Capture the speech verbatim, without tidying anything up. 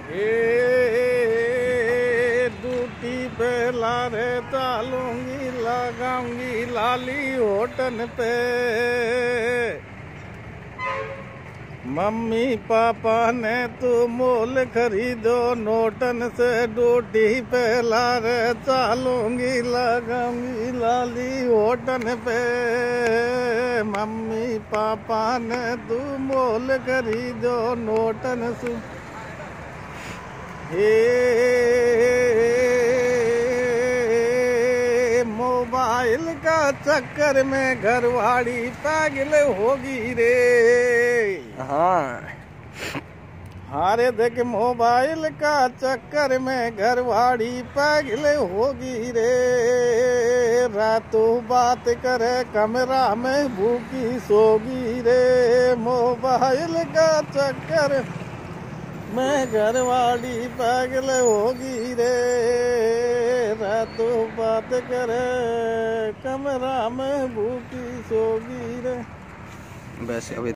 A duty पे लारे डालूंगी, लगाऊंगी लाली होटल पे। मम्मी पापा ने तू मोल खरीदो नोटन से, ड्यूटी पे लारे डालूंगी, लगाऊंगी लाली होटल पे। मम्मी पापा ने तू मोल खरीदो नोटन से। हे मोबाइल का चक्कर में घरवाड़ी पागल होगी रे। हाँ हारे देख मोबाइल का चक्कर में घरवाड़ी पागल होगी रे। रातों बात करे कमरा में भूखी सोगी रे। मोबाइल का चक्कर मैं घरवाली पागल होगी रे। रातों बात करे कमरा में भूखी सोगी रे। वैसे अभी